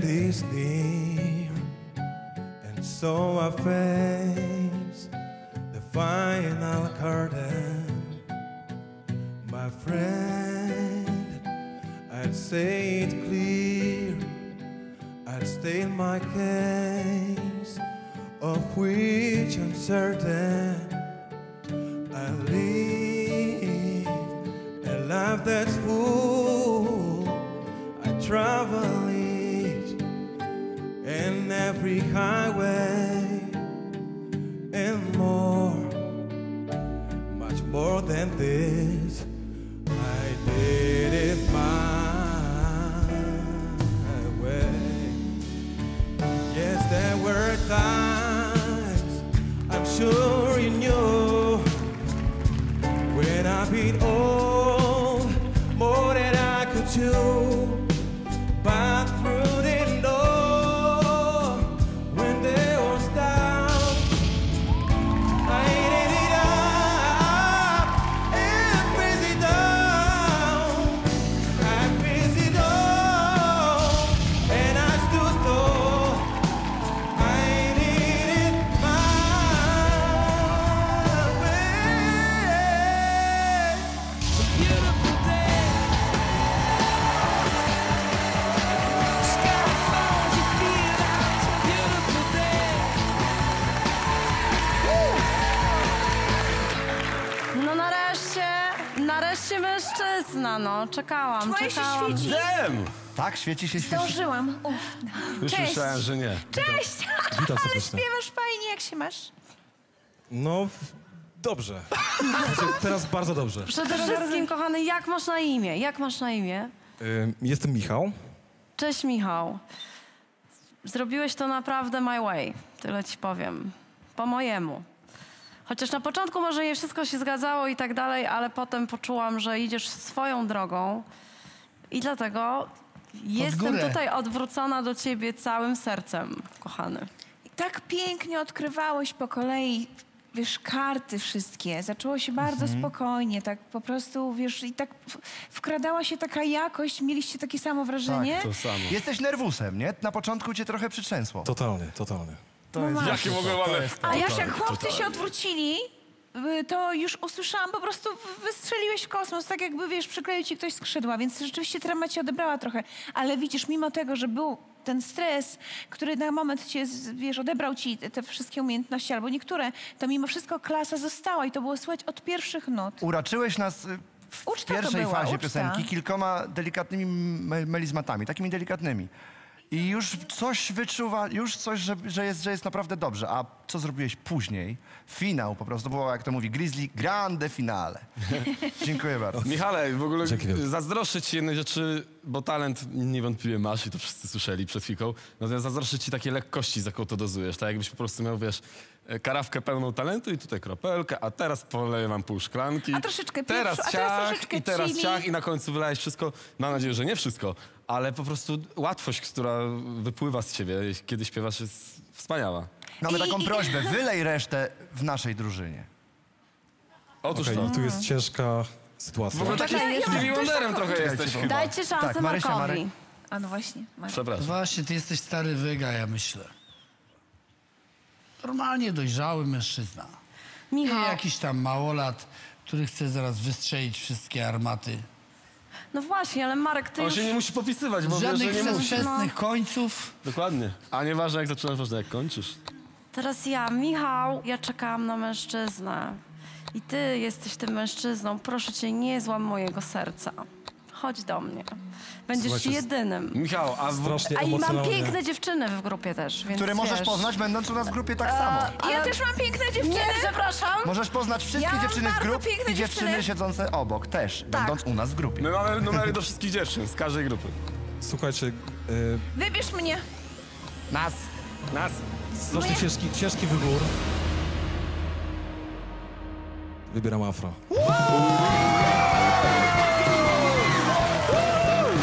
end is near, and so I face the final curtain. My friend, I'd say it clear, I'd state my case, of which I'm certain. I live a life that's full. I travel each and every highway and more, much more than this. I did it my way. Yes, there were times I'm sure you knew when I've been old, more than I could chew. But through the door, when they was down, I ate it up and face it down. I face it all, and I stood tall. I did it my way. Beautiful day. Sky falls, you feel like it's a beautiful day. No nareszcie mężczyzna, no. Czekałam. Moje się świeci. Dem! Tak, świeci się, świeci. Zdążyłam. Już Cześć. myślałem, że nie. Cześć! Witam Ale serdecznie. śpiewasz fajnie, jak się masz? No, dobrze. Znaczy, teraz bardzo dobrze. Przede wszystkim, kochany, jak masz na imię? Jak masz na imię? Jestem Michał. Cześć, Michał. Zrobiłeś to naprawdę my way. Tyle ci powiem. Po mojemu. Chociaż na początku może nie wszystko się zgadzało i tak dalej, ale potem poczułam, że idziesz swoją drogą i dlatego jestem tutaj odwrócona do ciebie całym sercem, kochany. I tak pięknie odkrywałeś po kolei, wiesz, karty wszystkie. Zaczęło się bardzo spokojnie, tak po prostu, wiesz, i tak wkradała się taka jakość. Mieliście takie samo wrażenie? To samo. Jesteś nerwusem, nie? Na początku cię trochę przytrzęsło. Totalnie, totalnie. To jest Jakie mogę ładne... A jak chłopcy się odwrócili, to już usłyszałam, po prostu wystrzeliłeś w kosmos, tak jakby, wiesz, przykleił ci ktoś skrzydła, więc rzeczywiście trema cię odebrała trochę. Ale widzisz, mimo tego, że był ten stres, który na moment cię, wiesz, odebrał ci te wszystkie umiejętności, albo niektóre, to mimo wszystko klasa została i to było słychać od pierwszych nut. Uraczyłeś nas w Uczta to pierwszej była, fazie uczta. piosenki kilkoma delikatnymi melizmatami, takimi delikatnymi. I już coś wyczuwa, już coś, że jest naprawdę dobrze. A co zrobiłeś później? Finał po prostu, było, jak to mówi Grizzly, grande finale. Dziękuję bardzo. Michale, w ogóle Dzięki wielkie. zazdroszczę ci jednej rzeczy, bo talent niewątpliwie masz i to wszyscy słyszeli przed chwilą. Natomiast zazdroszczę ci takiej lekkości, za jaką to dozujesz. Tak jakbyś po prostu miał, wiesz, karawkę pełną talentu i tutaj kropelkę, a teraz poleję wam pół szklanki. A troszeczkę teraz pieprzu, a ciach, teraz troszeczkę i teraz chili. ciach i na końcu wylałeś wszystko. Mam nadzieję, że nie wszystko, ale po prostu łatwość, która wypływa z ciebie, kiedy śpiewasz, jest wspaniała. Mamy taką prośbę, wylej resztę w naszej drużynie. Otóż Okej, to. tu jest ciężka sytuacja. W ogóle takim Stevie Wonderem trochę jesteś chyba. Dajcie szansę Tak, Marysia, Markowi. Marek. A no właśnie. Marek. Przepraszam. Właśnie, ty jesteś stary wyga, ja myślę. Normalnie dojrzały mężczyzna. Nie Michał, jakiś tam małolat, który chce zaraz wystrzelić wszystkie armaty. no właśnie, ale Marek, ty On już... się nie musi popisywać, bo wie, że Żadnych nie musi. przedwczesnych końców. Dokładnie. A nieważne jak zaczynasz, ważne jak kończysz. Teraz ja, Michał, ja czekałam na mężczyznę. I ty jesteś tym mężczyzną. Proszę cię, nie złam mojego serca. Chodź do mnie. Będziesz Słuchajcie, jedynym. Michał, Strasznie A i mam emocjonalnie. piękne dziewczyny w grupie też, więc Które możesz wiesz. poznać, będąc u nas w grupie tak samo. Ja też mam piękne dziewczyny. Nie, przepraszam. Możesz poznać wszystkie Ja mam dziewczyny z bardzo grup piękne i dziewczyny dziewczyny. siedzące obok też, będąc u nas w grupie. my mamy numery do wszystkich dziewczyn, z każdej grupy. Słuchajcie, Wybierz mnie. Nas. Nas. strasznie ciężki wybór. Wybieram afro.